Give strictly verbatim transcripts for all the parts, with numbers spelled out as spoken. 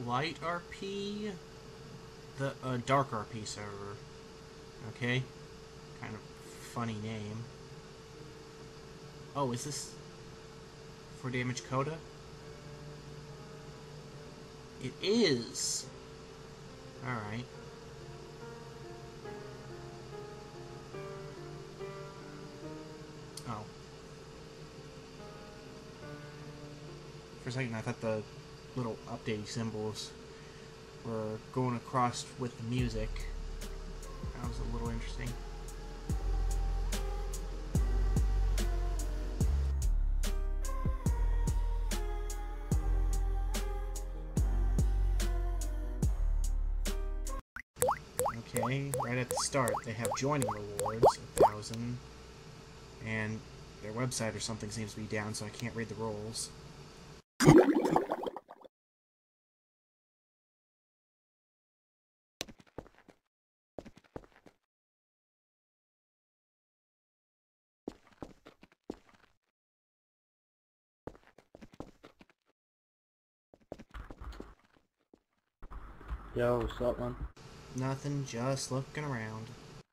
Light R P, the uh, Dark R P server. Okay, kind of funny name. Oh, is this for Damage Coda? It is. All right. Oh. For a second, I thought the little updating symbols were going across with the music. That was a little interesting. Okay, right at the start, they have joining rewards, a thousand, and their website or something seems to be down, so I can't read the roles. Yo, what's up, man? Nothing, just looking around.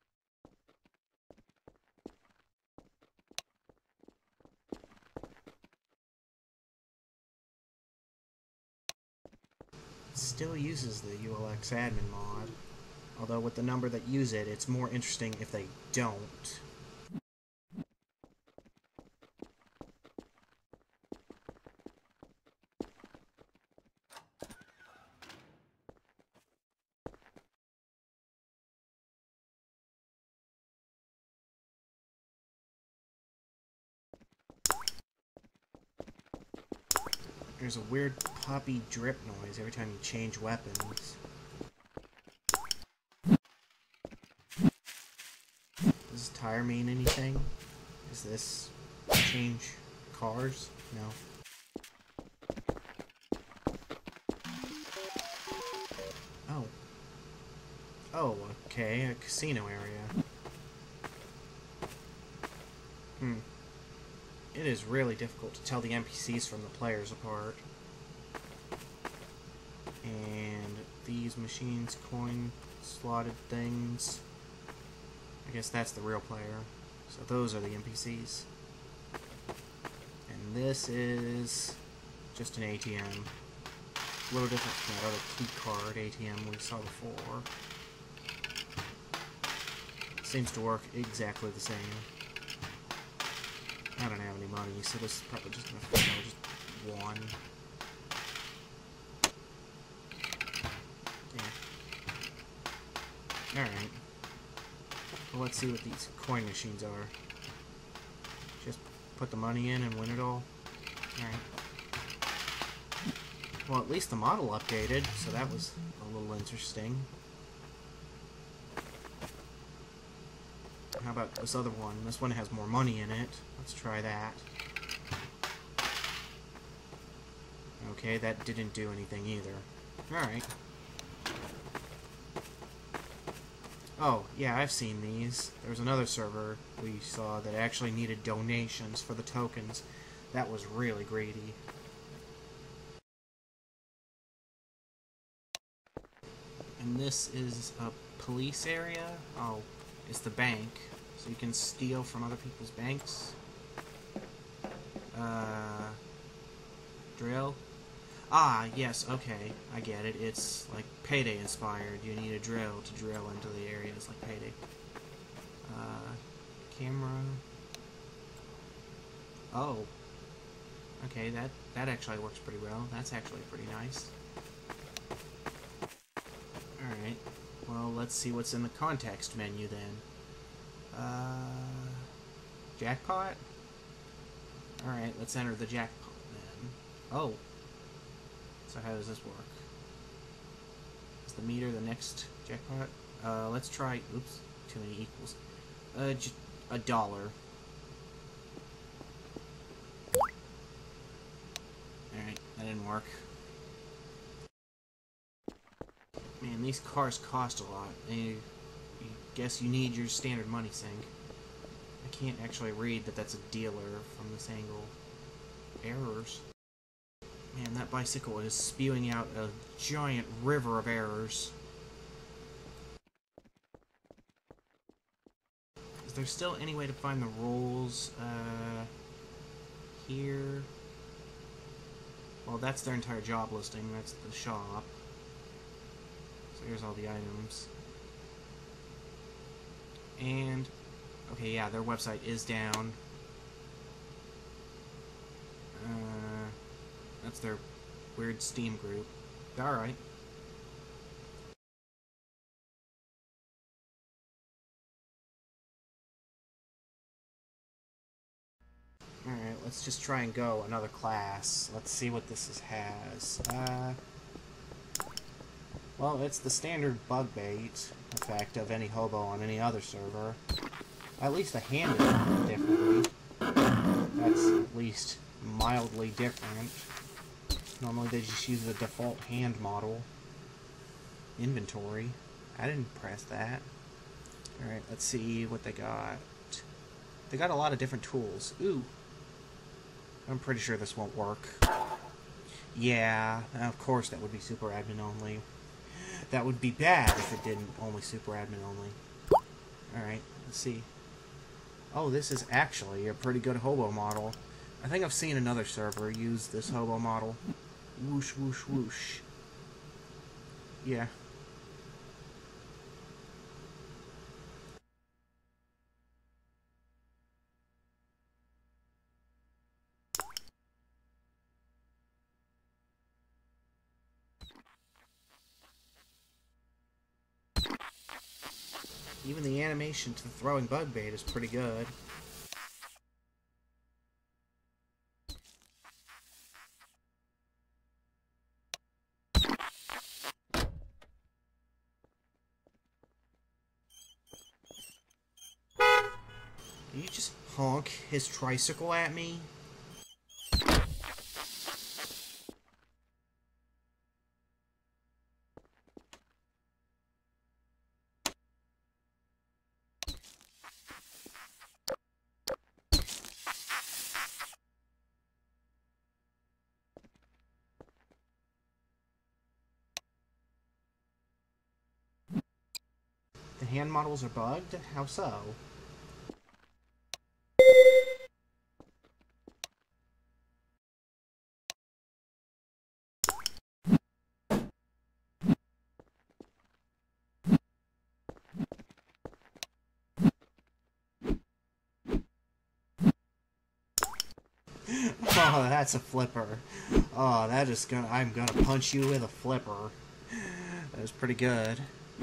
It still uses the U L X admin mod, although with the number that use it, it's more interesting if they don't. There's a weird poppy drip noise every time you change weapons. Does this tire mean anything? Is this change cars? No. Oh. Oh, okay, a casino area. Hmm. It is really difficult to tell the N P Cs from the players apart. And these machines, coin slotted things. I guess that's the real player. So those are the N P Cs. And this is just an A T M. A little different from that other key card A T M we saw before. Seems to work exactly the same. I don't have any money, so this is probably just gonna fit out just one. Yeah. Alright. Well, let's see what these coin machines are. Just put the money in and win it all. Alright. Well, at least the model updated, so that was a little interesting. How about this other one? This one has more money in it. Let's try that. Okay, that didn't do anything either. Alright. Oh, yeah, I've seen these. There was another server we saw that actually needed donations for the tokens. That was really greedy. And this is a police area? Oh, it's the bank. So you can steal from other people's banks. Uh, drill? Ah, yes, okay, I get it. It's like Payday inspired. You need a drill to drill into the areas like Payday. Uh, camera. Oh. Okay, that, that actually works pretty well. That's actually pretty nice. Alright. Well, let's see what's in the context menu then. Uh, jackpot? Alright, let's enter the jackpot then. Oh. So how does this work? Is the meter the next jackpot? Uh, let's try... Oops. Too many equals. Uh, j a dollar. Alright, that didn't work. Man, these cars cost a lot. You, you guess you need your standard money sink. I can't actually read that that's a dealer from this angle. Errors. Man, that bicycle is spewing out a giant river of errors. Is there still any way to find the rules? Uh, here. Well, that's their entire job listing. That's the shop. So here's all the items. And, okay, yeah, their website is down. Uh, that's their weird Steam group. Alright. Alright, let's just try and go another class. Let's see what this is, has. Uh, well, it's the standard bug bait effect of any hobo on any other server. At least the hand is done differently. That's at least mildly different. Normally they just use the default hand model. Inventory. I didn't press that. Alright, let's see what they got. They got a lot of different tools. Ooh. I'm pretty sure this won't work. Yeah, of course that would be super admin only. That would be bad if it didn't only super admin only. Alright, let's see. Oh, this is actually a pretty good hobo model. I think I've seen another server use this hobo model. Whoosh, whoosh, whoosh. Yeah. Even the animation to the throwing bug bait is pretty good. Did you just honk his tricycle at me? The hand models are bugged? How so? Oh, that's a flipper. Oh, that is gonna... I'm gonna punch you with a flipper. That was pretty good.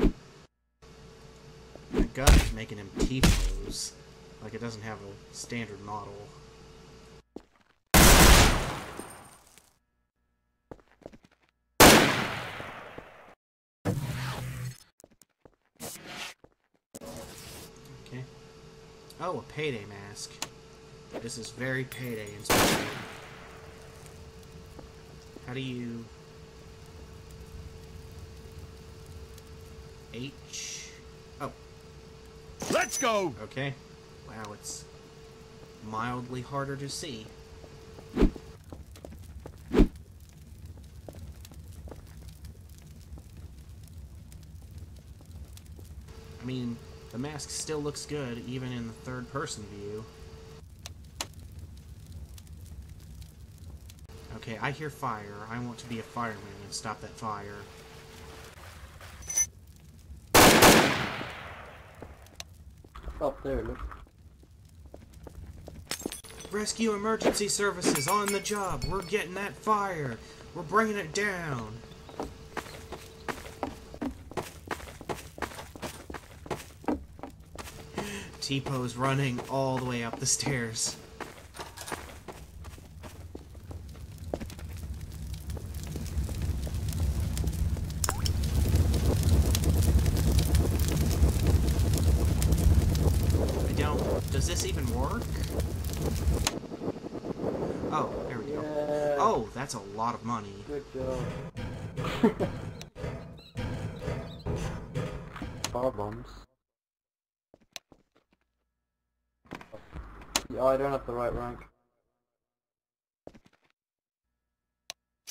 My gun is making him T-pose. Like it doesn't have a standard model. Okay. Oh, a payday mask. This is very payday inspired. How do you... H... Oh. Let's go! Okay. Wow, it's mildly harder to see. I mean, the mask still looks good, even in the third-person view. Okay, I hear fire. I want to be a fireman and stop that fire. Up there, look. Rescue emergency services on the job. We're getting that fire. We're bringing it down. T-pose running all the way up the stairs. I don't... Does this even work? Oh, there we go. Yeah. Oh, that's a lot of money. Good job. Car bombs. Yeah, I don't have the right rank.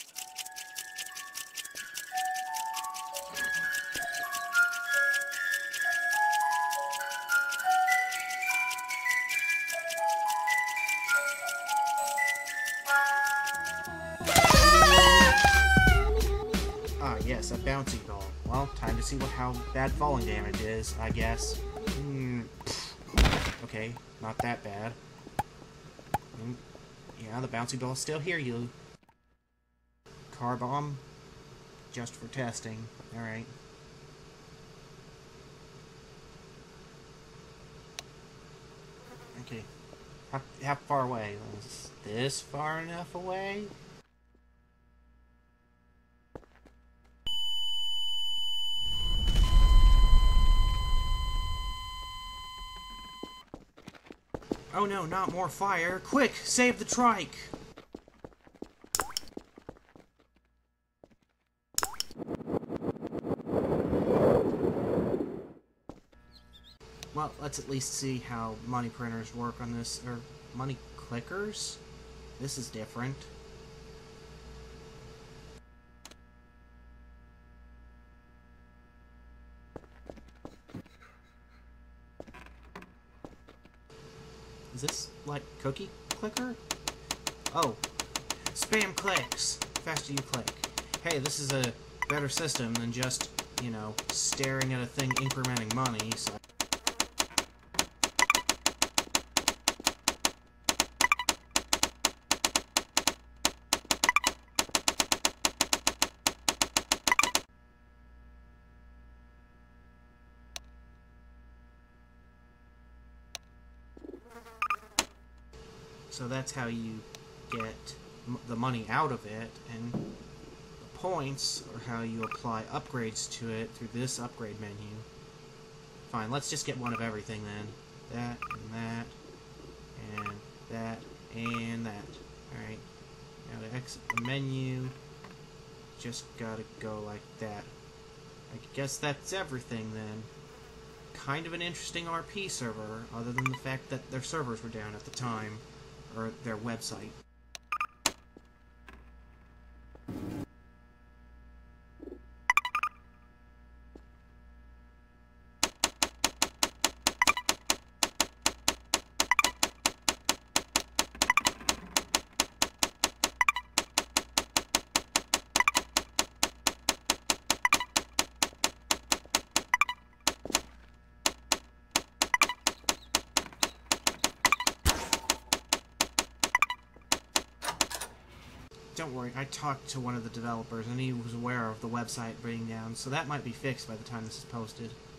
a bouncy ball. Well, time to see what how bad falling damage is, I guess. Hmm. Okay, not that bad. Mm, yeah, the bouncy ball still hear you. Car bomb? Just for testing. Alright. Okay. How, how far away? Is this far enough away? Oh no, not more fire. Quick, save the trike! Well, let's at least see how money printers work on this, or money clickers? This is different. Is this, like, cookie clicker? Oh. Spam clicks! Faster you click. Hey, this is a better system than just, you know, staring at a thing incrementing money, so... So that's how you get m the money out of it, and the points are how you apply upgrades to it through this upgrade menu. Fine, let's just get one of everything then. That, and that, and that, and that. Alright, now to exit the menu, just gotta go like that. I guess that's everything then. Kind of an interesting R P server, other than the fact that their servers were down at the time. Or their website. Don't worry, I talked to one of the developers and he was aware of the website being down, so that might be fixed by the time this is posted.